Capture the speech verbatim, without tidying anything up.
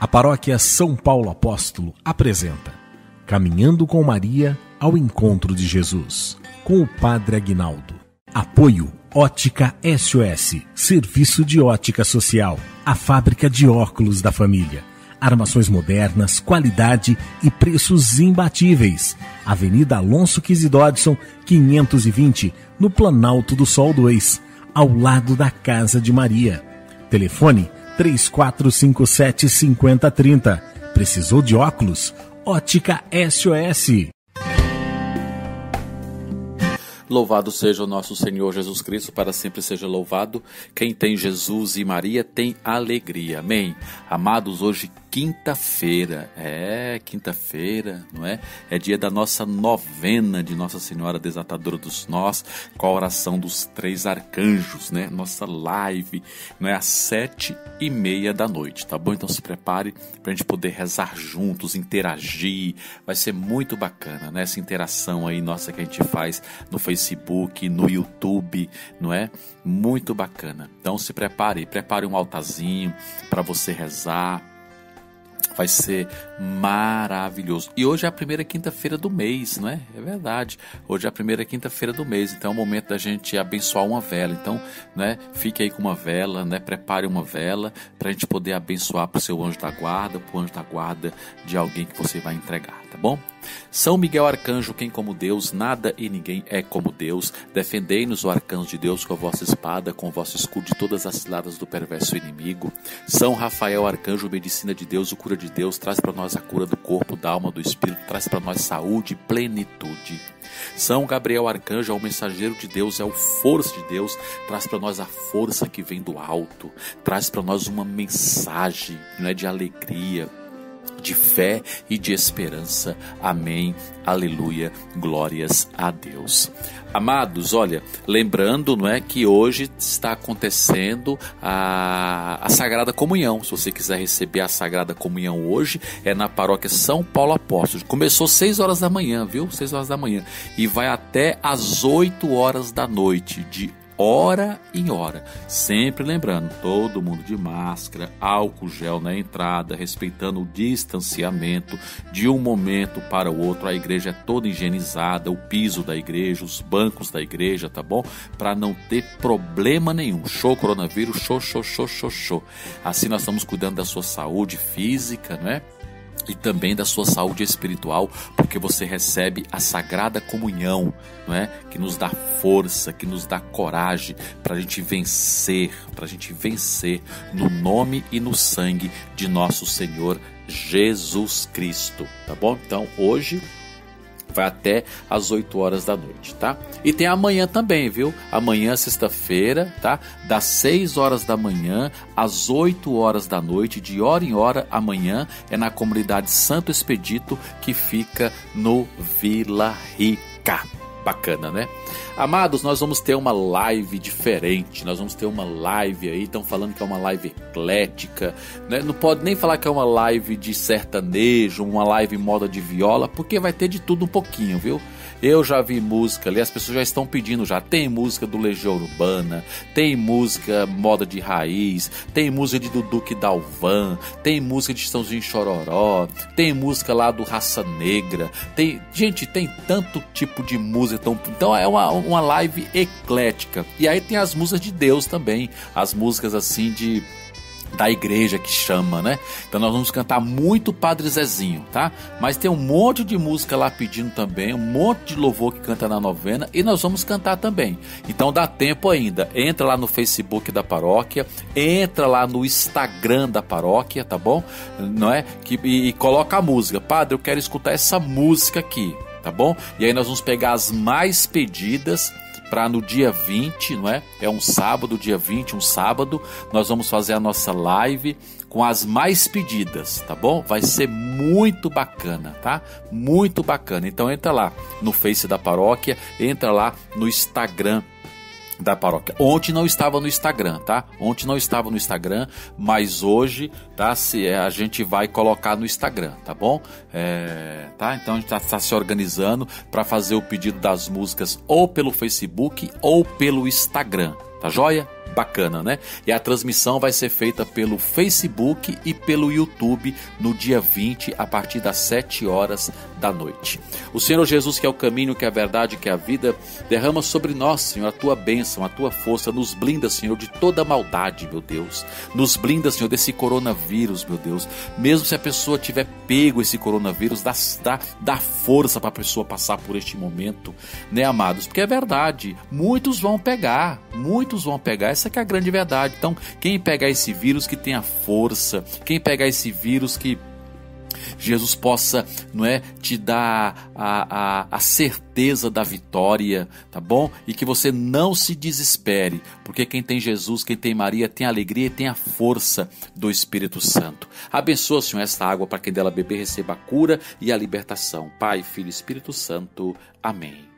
A Paróquia São Paulo Apóstolo apresenta Caminhando com Maria ao Encontro de Jesus, com o Padre Aguinaldo. Apoio Ótica S O S, Serviço de Ótica Social, a fábrica de óculos da família. Armações modernas, qualidade e preços imbatíveis. Avenida Alonso Quizzi Dodson, quinhentos e vinte, no Planalto do Sol dois, ao lado da Casa de Maria. Telefone três quatro cinco sete, cinco zero três zero. Precisou de óculos? Ótica S O S. Louvado seja o nosso Senhor Jesus Cristo, para sempre seja louvado. Quem tem Jesus e Maria tem alegria. Amém. Amados, hoje quinta-feira, é quinta-feira, não é? É dia da nossa novena de Nossa Senhora Desatadora dos Nós, com a oração dos três arcanjos, né? Nossa live, não é? Às sete e meia da noite, tá bom? Então se prepare para a gente poder rezar juntos, interagir. Vai ser muito bacana, né? Essa interação aí nossa que a gente faz no Facebook, no YouTube, não é? Muito bacana. Então se prepare, prepare um altarzinho para você rezar. Vai ser maravilhoso. E hoje é a primeira quinta-feira do mês, não é? É verdade. Hoje é a primeira quinta-feira do mês. Então é o momento da gente abençoar uma vela. Então, né, fique aí com uma vela, né? Prepare uma vela para a gente poder abençoar para o seu anjo da guarda, para o anjo da guarda de alguém que você vai entregar, tá bom? São Miguel Arcanjo, quem como Deus, nada e ninguém é como Deus. Defendei-nos, ó arcanjo de Deus, com a vossa espada, com o vosso escudo de todas as ciladas do perverso inimigo. São Rafael Arcanjo, medicina de Deus, o cura de Deus, traz para nós a cura do corpo, da alma, do espírito, traz para nós saúde e plenitude. São Gabriel Arcanjo, é o mensageiro de Deus, é o força de Deus, traz para nós a força que vem do alto, traz para nós uma mensagem, não é, de alegria, de fé e de esperança. Amém, aleluia, glórias a Deus. Amados, olha, lembrando, não é, que hoje está acontecendo a, a Sagrada Comunhão. Se você quiser receber a Sagrada Comunhão hoje, é na Paróquia São Paulo Apóstolo. Começou seis horas da manhã, viu? seis horas da manhã. E vai até às oito horas da noite, de hora em hora, sempre lembrando, todo mundo de máscara, álcool gel na entrada, respeitando o distanciamento de um momento para o outro. A igreja é toda higienizada, o piso da igreja, os bancos da igreja, tá bom? Para não ter problema nenhum. Show coronavírus, show, show, show, show, show. Assim nós estamos cuidando da sua saúde física, né? E também da sua saúde espiritual, porque você recebe a Sagrada Comunhão, não é? Que nos dá força, que nos dá coragem para a gente vencer, para a gente vencer no nome e no sangue de nosso Senhor Jesus Cristo, tá bom? Então hoje vai até às oito horas da noite, tá? E tem amanhã também, viu? Amanhã, sexta-feira, tá? Das seis horas da manhã às oito horas da noite, de hora em hora, amanhã, é na comunidade Santo Expedito, que fica no Vila Rica. Bacana, né? Amados, nós vamos ter uma live diferente, nós vamos ter uma live aí, estão falando que é uma live eclética, né? Não pode nem falar que é uma live de sertanejo, uma live moda de viola, porque vai ter de tudo um pouquinho, viu? Eu já vi música ali, as pessoas já estão pedindo já, tem música do Legião Urbana, tem música moda de raiz, tem música de Duduque Dalvan, tem música de Estãozinho Chororó, tem música lá do Raça Negra, tem, gente, tem tanto tipo de música, então, então é uma, uma live eclética. E aí tem as músicas de Deus também, as músicas assim de... da igreja que chama, né? Então nós vamos cantar muito Padre Zezinho, tá? Mas tem um monte de música lá pedindo também, um monte de louvor que canta na novena, e nós vamos cantar também. Então dá tempo ainda, entra lá no Facebook da paróquia, entra lá no Instagram da paróquia, tá bom? Não é? Que, e, e coloca a música. Padre, eu quero escutar essa música aqui, tá bom? E aí nós vamos pegar as mais pedidas para no dia vinte, não é? É um sábado, dia vinte, um sábado, nós vamos fazer a nossa live com as mais pedidas, tá bom? Vai ser muito bacana, tá? Muito bacana. Então entra lá no Face da paróquia, entra lá no Instagram da paróquia. Ontem não estava no Instagram, tá? Ontem não estava no Instagram, mas hoje, tá? Se, a gente vai colocar no Instagram, tá bom? É, tá? Então a gente tá, tá se organizando para fazer o pedido das músicas ou pelo Facebook ou pelo Instagram, tá joia? bacana, né? E a transmissão vai ser feita pelo Facebook e pelo YouTube no dia vinte, a partir das sete horas da noite. O Senhor Jesus, que é o caminho, que é a verdade, que é a vida, derrama sobre nós, Senhor, a tua bênção, a tua força, nos blinda, Senhor, de toda maldade, meu Deus. Nos blinda, Senhor, desse coronavírus, meu Deus. Mesmo se a pessoa tiver pego esse coronavírus, dá, dá, dá força para a pessoa passar por este momento, né, amados? Porque é verdade, muitos vão pegar, muitos vão pegar, essa que é a grande verdade. Então, quem pegar esse vírus, que tenha força, quem pegar esse vírus, que Jesus possa, não é, te dar a, a, a certeza da vitória, tá bom? E que você não se desespere, porque quem tem Jesus, quem tem Maria, tem a alegria e tem a força do Espírito Santo. Abençoa, Senhor, esta água para quem dela beber receba a cura e a libertação. Pai, Filho e Espírito Santo. Amém.